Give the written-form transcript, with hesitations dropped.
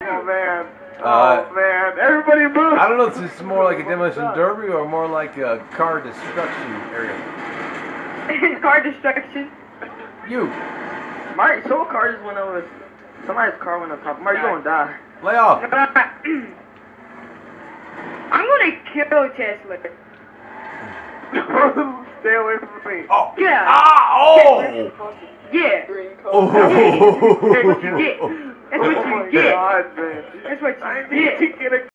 Oh man. Oh man. Everybody move. I don't know if this is more like a demolition derby or more like a car destruction area. Car destruction. You. Mark, so a car just went over. Somebody's car went on top. Mark, you gonna die. Lay off. I'm gonna kill Tesla. Stay away from me. Oh. Yeah. Ah. Oh. Yeah. Oh. That's what you get. That's what Oh you my get. God, man. That's what I you need get. to get a